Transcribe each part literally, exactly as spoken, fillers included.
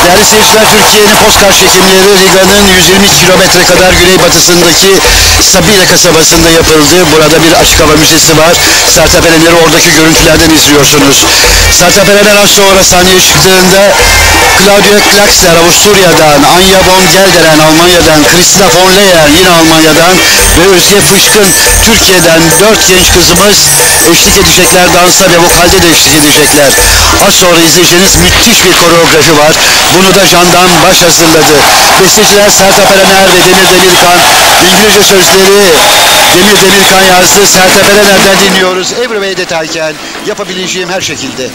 Değerli seyirciler, Türkiye'nin Postkar çekimleri Riga'nın yüz yirmi kilometre kadar güneybatısındaki Sabile kasabasında yapıldı. Burada bir açık hava müzesi var. Sertab Erener'i oradaki görüntülerden izliyorsunuz. Sertab Erener az sonra sahneye çıktığında Claudia Klaxer Avusturya'dan, Anja von Gelderen Almanya'dan, Christa von Leyer yine Almanya'dan ve Özge Fışkın Türkiye'den dört genç kızımız eşlik edecekler. Dansa ve vokalde de eşlik edecekler. Az sonra izleyeceğiniz müthiş bir koreografi var. Bunu da Candan Baş hazırladı. Besteciler Sertab Erener ve Demir Demirkan. İngilizce sözleri Demir Demirkan yazdı. Sertab Erener'den dinliyoruz. Every way that I can. Yapabileceğim her şekilde.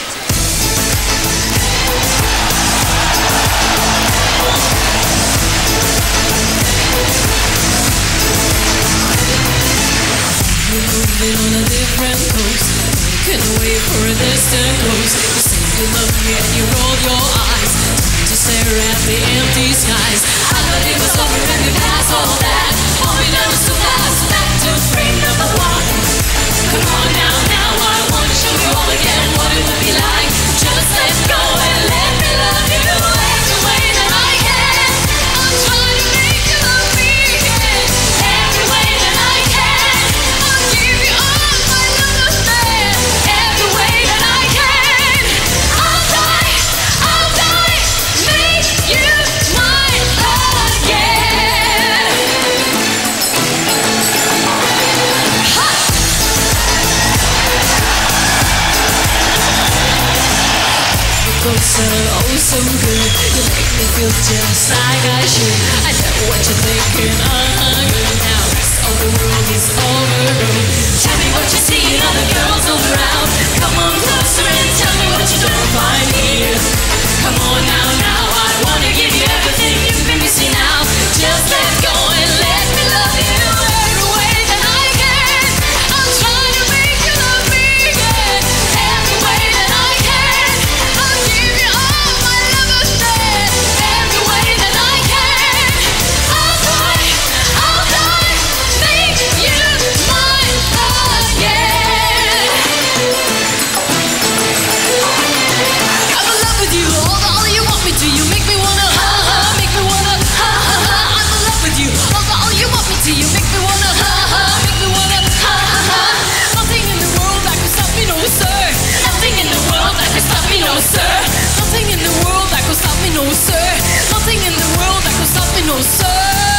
On a different coast, couldn't wait for a distant ghost. You say you love me and you roll your eyes to stare at the empty skies. I thought it was over and we passed all that. All we done was so fast, back to frame number one. Come on now, now I want to show you all again what it would be like. Just let go and let me love you every way that I can. I'm trying to make you love me again every way that I can. I'll give you all my love affair every way that I can. I'll die, I'll die, make you mine again. Ha! Both sound oh so good. You make me feel just like I should. I know what you're thinking, uh-huh, good. Now rest of the world is overrun. Tell me what you see in other girls all around. Come on closer and tell me what you don't find here. Come on now, now I wanna give you everything you've been missing now. Just let go and let me love you every way that I can. I'm trying to make you love me again every way that I can. I'll give you all my love affair every way that I can. I'll die, I'll die, make you mine again. I'm in love with you, all the all you want me to. You make me wanna ha ha, make me wanna ha ha ha. I'm in love with you, all the all you want me to. You make me wanna ha ha, make me wanna ha ha ha. Nothing in the world that could stop me, no sir. Nothing in the world that could stop me, no sir. Nothing in the world that could stop me, no sir. Nothing in the world that could stop me, no sir.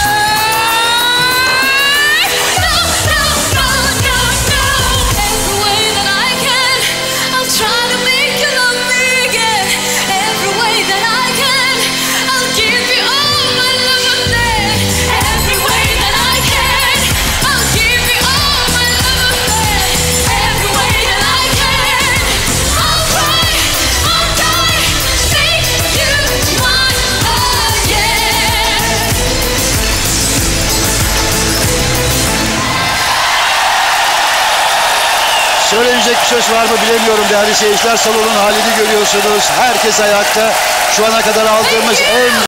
No, no, no, no, no. Every way that I can, I'll try to make you love me again. Every way that I can, I'll give you all my love affair. Every way that I can, I'll give you all my love affair. Every way that I can, I'll cry, I'll die, make you mine again. Söylenecek bir söz var mı bilemiyorum değerli seyirciler. Salonun halini görüyorsunuz. Herkes ayakta. Şu ana kadar aldığımız en